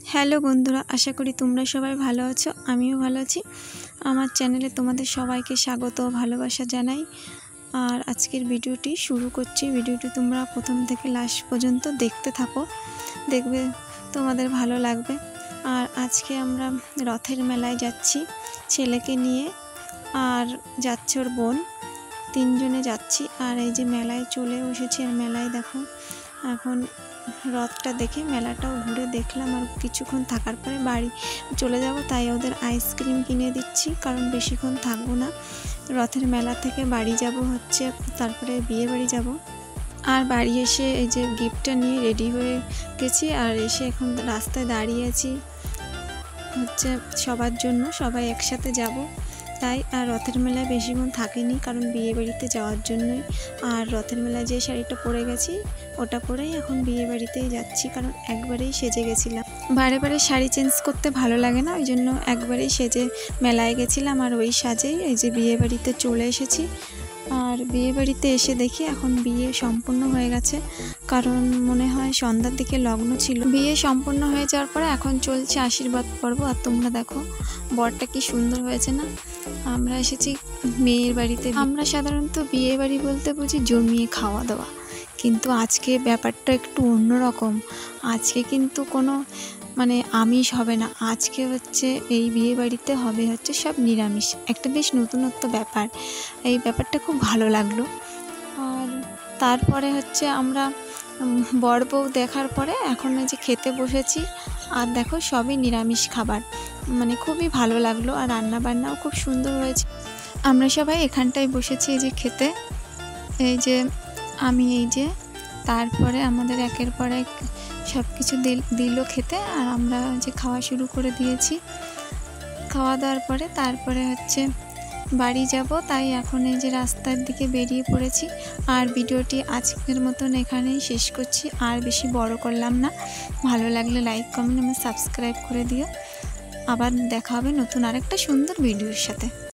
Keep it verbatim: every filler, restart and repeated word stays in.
Hello বন্ধুরা, আশা করি তোমরা সবাই ভালো আছো। আমিও ভালো আছি। আমার চ্যানেলে তোমাদের সবাইকে স্বাগত ও ভালোবাসা জানাই। আর আজকের ভিডিওটি শুরু করছি। ভিডিওটি তোমরা প্রথম থেকে লাস্ট পর্যন্ত দেখতে থাকো, দেখবে তোমাদের ভালো লাগবে। আর আজকে আমরা রথের মেলায় যাচ্ছি ছেলেকে নিয়ে, আর যাচ্ছে ওর বোন, তিনজনে যাচ্ছি। আর এই যে মেলায় চলে এসেছি, আর মেলায় দেখো এখন রথটা দেখে মেলাটাও ঘুরে দেখলাম, আর কিছুক্ষণ থাকার পরে বাড়ি চলে যাব। তাই ওদের আইসক্রিম কিনে দিচ্ছি, কারণ বেশিক্ষণ থাকবো না। রথের মেলা থেকে বাড়ি যাব হচ্ছে, তারপরে বিয়ে বাড়ি যাব। আর বাড়ি এসে এই যে গিফটটা নিয়ে রেডি হয়ে গেছি, আর এসে এখন রাস্তায় দাঁড়িয়ে আছি হচ্ছে সবার জন্য, সবাই একসাথে যাব তাই। আর রথের মেলায় বেশিক্ষণ থাকিনি, কারণ বিয়ে বাড়িতে যাওয়ার জন্যই। আর রথের মেলায় যে শাড়িটা পরে গেছি ওটা পরেই এখন বিয়ে বাড়িতেই যাচ্ছি, কারণ একবারেই সেজে গেছিলাম। বারে বারে শাড়ি চেঞ্জ করতে ভালো লাগে না, ওই জন্য একবারেই সেজে মেলায় গেছিলাম, আর ওই সাজেই এই যে বিয়ে বাড়িতে চলে এসেছি। আর বিয়ে বাড়িতে এসে দেখি এখন বিয়ে সম্পূর্ণ হয়ে গেছে, কারণ মনে হয় সন্ধ্যার দিকে লগ্ন ছিল। বিয়ে সম্পূর্ণ হয়ে যাওয়ার পরে এখন চলছে আশীর্বাদ পর্ব। আর তোমরা দেখো বরটা কি সুন্দর হয়েছে না। আমরা এসেছি মেয়ের বাড়িতে। আমরা সাধারণত বিয়ে বাড়ি বলতে বুঝি জমিয়ে খাওয়া দাওয়া, কিন্তু আজকে ব্যাপারটা একটু অন্যরকম। আজকে কিন্তু কোনো মানে আমিষ হবে না, আজকে হচ্ছে এই বিয়ে বাড়িতে হবে হচ্ছে সব নিরামিষ। একটা বেশ নতুনত্ব ব্যাপার, এই ব্যাপারটা খুব ভালো লাগলো। আর তারপরে হচ্ছে আমরা বর বউ দেখার পরে এখন এই যে খেতে বসেছি, আর দেখো সবই নিরামিষ খাবার, মানে খুবই ভালো লাগলো। আর রান্না বান্নাও খুব সুন্দর হয়েছে। আমরা সবাই এখানটায় বসেছি এই যে খেতে, এই যে আমি এই যে, তারপরে আমাদের একের পর এক সব কিছু দিল খেতে, আর আমরা যে খাওয়া শুরু করে দিয়েছি। খাওয়া দাওয়ার পরে তারপরে হচ্ছে বাড়ি যাব, তাই এখন এই যে রাস্তার দিকে বেরিয়ে পড়েছি। আর ভিডিওটি আজকের মতন এখানেই শেষ করছি, আর বেশি বড় করলাম না। ভালো লাগলে লাইক কমেন্ট এবং সাবস্ক্রাইব করে দিও। আবার দেখা হবে নতুন আরেকটা সুন্দর ভিডিওর সাথে।